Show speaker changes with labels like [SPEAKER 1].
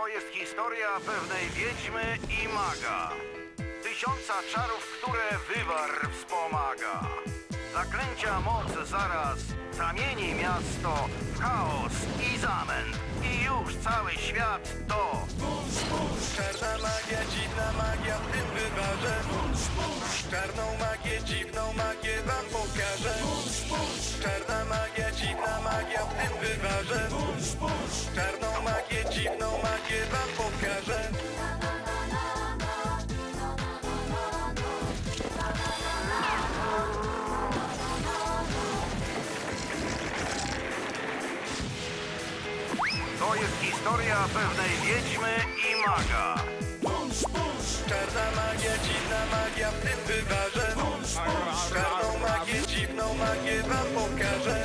[SPEAKER 1] To jest historia pewnej wiedźmy i maga. Tysiąca czarów, które wywar wspomaga. Zaklęcia moc zaraz zamieni miasto w chaos i zamęt. I już cały świat to
[SPEAKER 2] Czarna magia, dziwna magia w tym wywarze. Czarną magię, dziwną magię wam pokażę. Czarna magia, dziwna magia w tym wywarze. Czarną magię, dziwną magię wam pokażę.
[SPEAKER 1] To jest historia pewnej wiedźmy i maga.
[SPEAKER 2] Czarna magia, dziwna magia w tym wywarze. Czarną magię, dziwną magię wam pokażę.